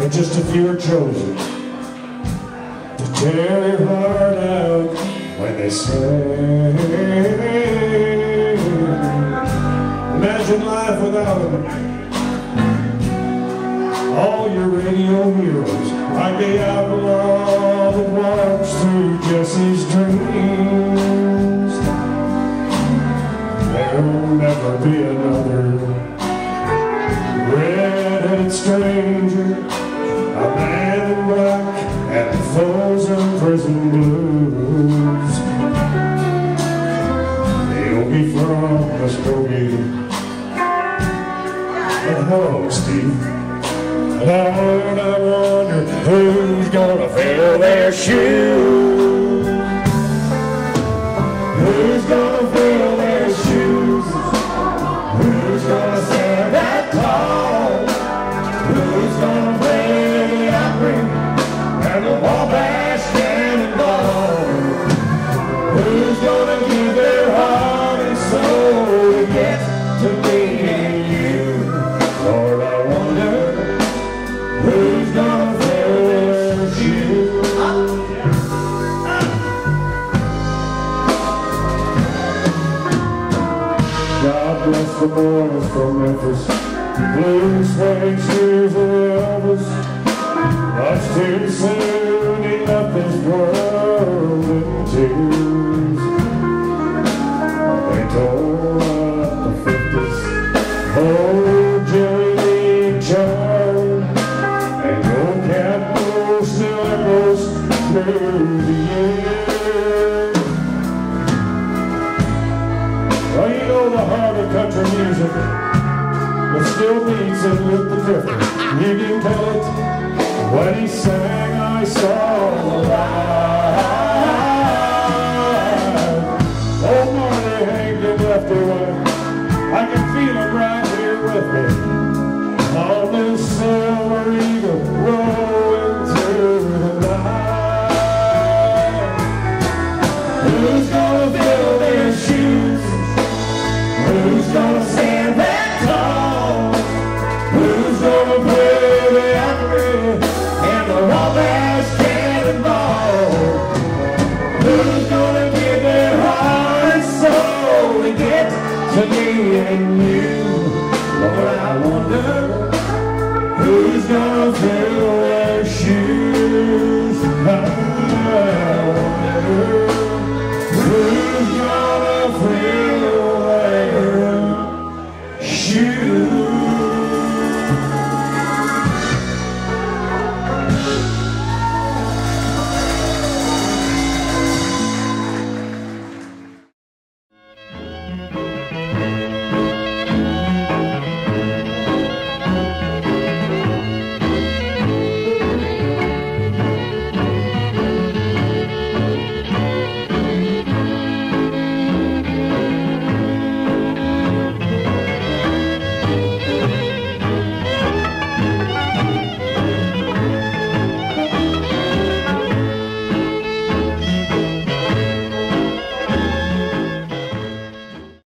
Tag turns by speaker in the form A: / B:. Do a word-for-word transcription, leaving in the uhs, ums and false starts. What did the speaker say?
A: but just a few are chosen to tear your heart out when they say, imagine life without them. All your radio heroes, like the outlaw that walks through Jesse's dreams. There'll never be another red-headed stranger, a man in black and foes of prison blues. He'll be from Pisquale. And hello, Steve. Lord, I wonder who's gonna fill their shoes. Who's gonna fill their shoes? Who's gonna stand that tall? Who's gonna play the opera and the Wabash Cannonball? Who's gonna give their heart and soul to get to me and you? Lord, I wonder who's gonna fill their shoes? God bless the boys from Memphis, blue suede shoes of Elvis. Much too soon he left this world in tears. They tore up the fifties, old Jerry Lee and Charlie, and old Capitol still echoes through the years. Well, you know the heart of country music, but still beats it with the drifter. You can tell it when he sang, I saw alive. Old Marty hanged and left away. I can feel him right here with me on this silver eagle rolling through the night. Who's gonna fill their shoes? Who's gonna stand that tall? Who's gonna play the opera and the Wabash Cannonball? Who's gonna give their heart and soul to get to me and you?